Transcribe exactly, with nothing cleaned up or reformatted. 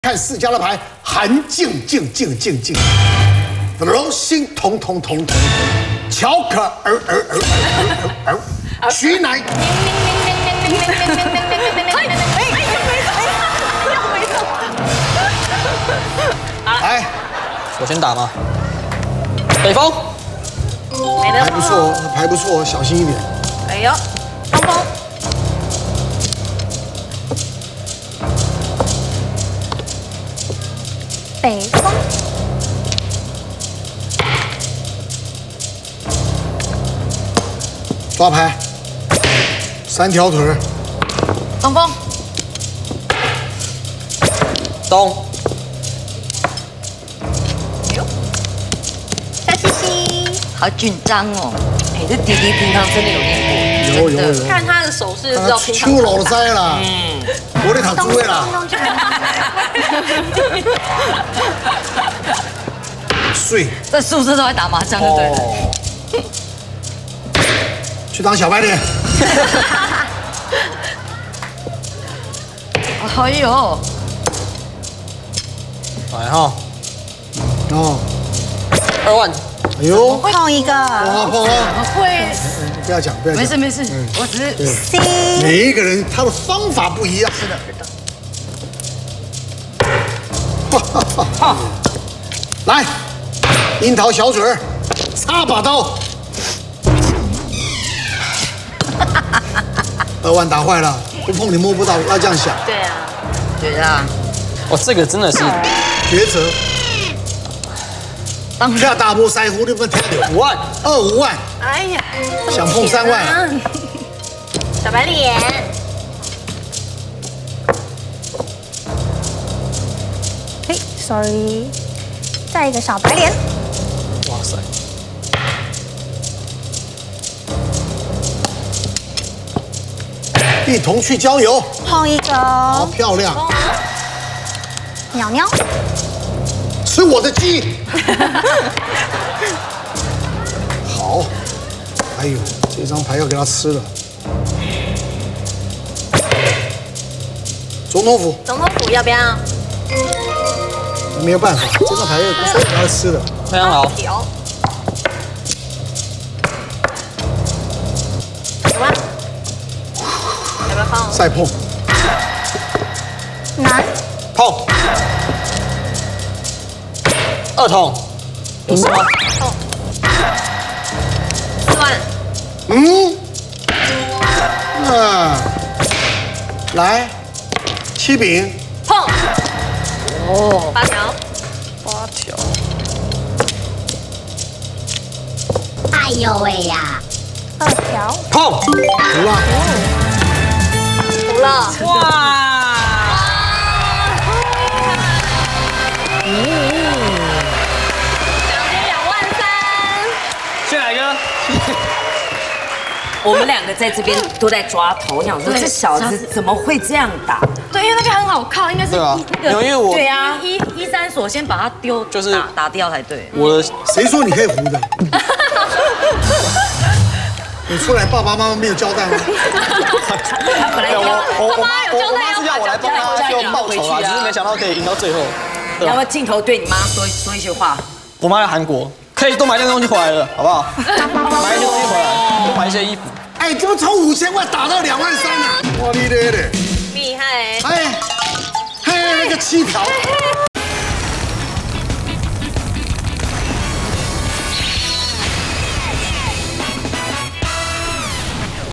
看四家的牌，寒静静静静静，柔心彤彤彤彤，巧可儿儿儿儿儿儿，徐乃。来， 我先打吗？北风， 还不错，还不错，小心一点。 哎呦，东风。 北风， 抓牌，三条腿儿， 东风， 东， 小西西， 好紧张哦！哎，这弟弟平常真的有练过， 有有有， 看他的手势就知看他道平常。 秋老栽啦，嗯，我咧读书的啦，水， 在宿舍都在打麻将，对不对？ 去当小白脸。 哎呦， 来哈， 哦， 二万， 哎呦， 碰一个， 哇碰啊！ 会， 不要讲，不要讲， 没事没事，我只是 C， 每一个人他的方法不一样。是的，哈，来，樱桃小嘴儿，插把刀。二万打坏了，不碰你摸不到，要这样想。 对啊，对啊， 哦，这个真的是抉择。当下大波腮胡，你不听到？ 五万， 二五万， 哎呀， 想碰三万。 小白脸，嘿 ，sorry， 再一个小白脸， 哇塞， 一同去郊游， 碰一个， 好漂亮。 鸟鸟， 吃我的鸡。好，哎呦，这张牌要给他吃了。总统府总统府要不要？ 没有办法，这张牌要给他吃了。 非常好， 条。有吗？要不要放？ 再碰， 男， 碰，二筒，有事吗？ 四万。 嗯，啊，来，七饼， 碰。哦，八条。 八条， 哎呦喂呀，二条， 碰， 服了。 服了。哇！奖金两万三。 谢海哥， 我们两个在这边都在抓头，想说这小子怎么会这样打？ 对，因为那边很好靠，应该是对啊那个因为我对啊， 一一三所先把它丢， 就是打打掉才对。 我的谁说你可以胡的？你出来，爸爸妈妈没有交代吗？ 本来我我我妈有交代我妈是要我来帮她就报仇啊，只是没想到可以赢到最后。对吧要不要镜头对你妈说说一些话？ 我妈在韩国，可以多买点东西回来了，好不好？买一些东西回来，多买一些衣服。 哎，怎么从五千万打到两万三啊？哇，你嘞嘞！ 厉害。 哎，嘿，那个七条，